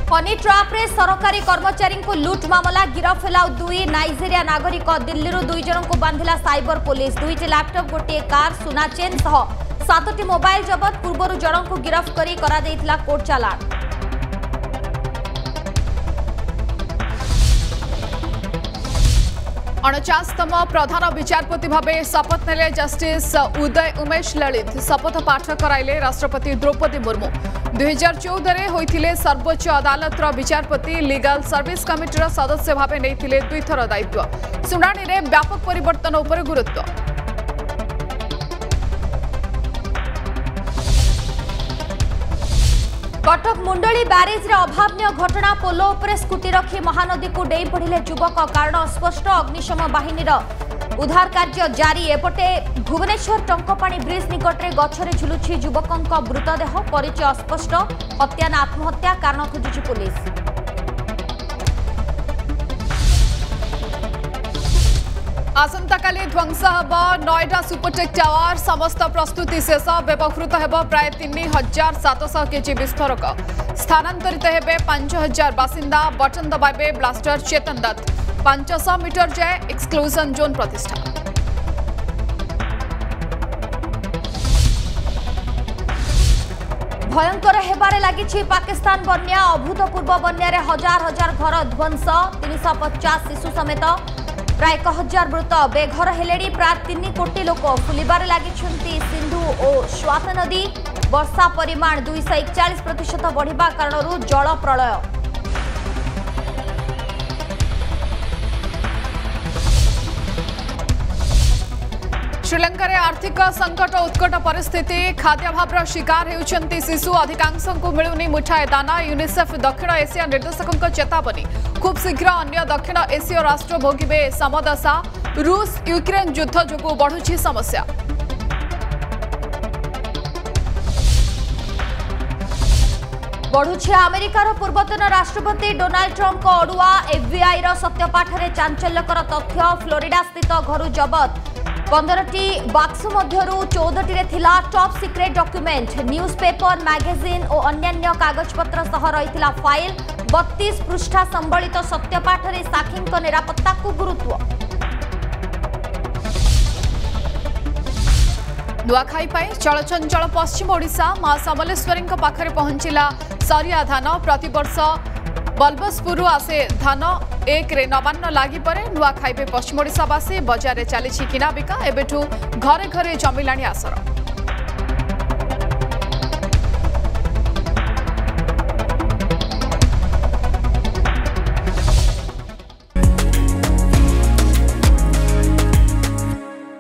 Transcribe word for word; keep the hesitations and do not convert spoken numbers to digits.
Honey trap रे सरकारी कर्मचारी को लुट मामला गिरफ है दुई नाइजेरिया नागरिक दिल्ली दुई जन को बांधिला साइबर पुलिस दुईटी लैपटॉप गोटे कार सुना चेन सह सातटी मोबाइल जबत पूर्व जन को गिरफ करी करा देइथिला कोर्ट चालान। अणचाशतम प्रधान विचारपति भाव शपथ नेले जस्टिस उदय उमेश ललित शपथ पाठ कराइले राष्ट्रपति द्रौपदी मुर्मू दुई हजार चौदह होइथिले सर्वोच्च अदालत विचारपति लीगल सर्विस कमिटीर सदस्य भाव नहीं दुईथर दायित्व शुणाणी रे व्यापक परिवर्तन उपर गुरुत्व। कटक मुंडली ब्यारेज रे अभावनीय घटना पोलो उपरे स्कूटी रखी महानदी को डेई पड़िले युवक कारण अस्पष्ट अग्निशम बाहिनीर उद्धार कार्य जारी एपटे भुवनेश्वर टंकपाणी ब्रिज निकट में गछरे झुलुछि युवकक मृतदेह परिचय अस्पष्ट हत्या ना आत्महत्या कारण खोजुछि पुलिस। आसंताकाली ध्वंस हेब नोएडा सुपरटेक टावर समस्त प्रस्तुति शेष व्यवहृत हेब प्राय तीन हजार सातश केजी विस्फोरक स्थानांतरित हेबे पांच हजार बासिंदा बटन दबाइबे ब्लास्टर चेतन दत्त पांच सौ मीटर जाए एक्सक्लूजन जोन प्रतिष्ठा। भयंकर हेबारे लागिछि पाकिस्तान बन्या अभूतपूर्व बन्या रे हजार हजार घर ध्वंस तीन सौ पचास शिशु समेत प्राय एक हजार मृत बेघर हेलेडी प्राय तीन कोटी लोक फुलिबारे लागिछन्ति सिंधु और स्वात नदी वर्षा परिमाण दुई सौ एकचाश प्रतिशत बढ़िबा कारणरू जल प्रलय। श्रीलंका रे आर्थिक संकट उत्कट परिस्थिति खाद्याभाव शिकार होउछन्ति शिशु अधिकांश को मिलुनी मुठाए दाना यूनिसेफ दक्षिण एशिया निर्देशक चेतावनी खूब शीघ्र अन्य दक्षिण एशीय राष्ट्र भोगिबे समदशा रूस यूक्रेन युद्ध जोगु बढ़ुछि समस्या। बढ़ुछि अमेरिकार पूर्वतन राष्ट्रपति डोनाल्ड ट्रंप को अड़ुआ एफबीआई रो सत्यपाठ रे चांचल्यकर तथ्य फ्लोरिडा स्थित घरु जबत पंद्रटी बाक्स मध्यरु चौदह रे थिला top secret document news paper magazine और अन्यान्य कागजपत्र सह रहिथिला फाइल बत्तीस पृष्ठा संबलित सत्यपाठ रे साक्षींक निरापत्ता को गुरुत्व। नुआखाई पाई चलचंचल पश्चिम ओडिशा मां समलेश्वरी पाखरे पहुंचिला सरिया धान प्रतिवर्ष बल्बसपुर आसे धान एक रे नवान्न लगी पर नुआखाई पे पश्चिम ओडिशावासी बजार चली किना बिका एबेठू घरे घरे जमिलाणी आसर।